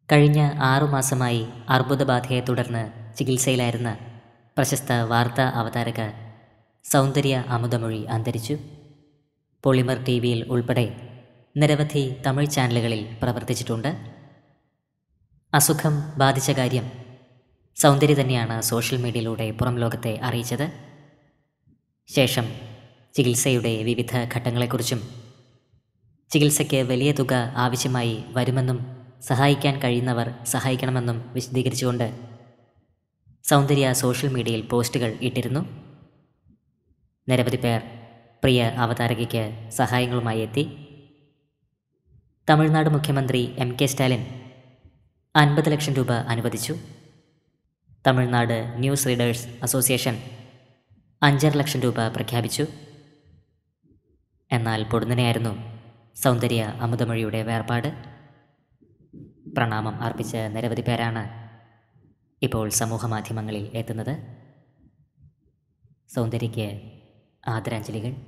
കഴിഞ്ഞ 6 മാസമായി അർബുദബാധയെ തുടർന്ന് ചികിത്സയിലായിരുന്ന പ്രശസ്ത വാർത്താ അവതാരക സൗന്ദര്യ അമുതമൊഴി അന്തരിച്ചു. പോളിമർ ടിവിയിൽ ഉൾപ്പെടെ നിരവധി തമിഴ് ചാനലുകളിൽ പ്രവർത്തിച്ചിട്ടുണ്ട്. അസുഖം ബാധിച്ച കാര്യം സൗന്ദര്യ തന്നെയാണ് സോഷ്യൽ മീഡിയയിലൂടെ പുറം ലോകത്തെ അറിയിച്ചത്. ശേഷം ചികിത്സയുടെ വിവിധ ഘട്ടങ്ങളെക്കുറിച്ചും ചികിത്സയ്ക്ക് വലിയ തുക ആവശ്യമായി വരുമെന്നും സഹായിക്കാൻ കഴിയുന്നവർ സഹായിക്കണമെന്നും വിശദീകരിച്ചുകൊണ്ട് സൗന്ദര്യ സോഷ്യൽ മീഡിയയിൽ പോസ്റ്റുകൾ ഇട്ടിരുന്നു. നിരവധി പേർ പ്രിയ അവതാരകയ്ക്ക് സഹായങ്ങളുമായി എത്തി. തമിഴ്നാട് മുഖ്യമന്ത്രി MK സ്റ്റാലിൻ 50 ലക്ഷം രൂപ അനുവദിച്ചു. Tamil Nadu news readers association 5.5 lakh രൂപ പ്രഖ്യാപിച്ചു. എന്നാൽ പൊടുന്നനെയായിരുന്നു സൗന്ദര്യ അമുതമൊഴിയുടെ വേർപാട്. പ്രണാമം അർപ്പിച്ച നിരവധി പേരാണ് ഇപ്പോൾ സമൂഹമാധ്യമങ്ങളിൽ എത്തുന്നത്. സൗന്ദര്യയ്ക്ക് ആദരാഞ്ജലികൾ.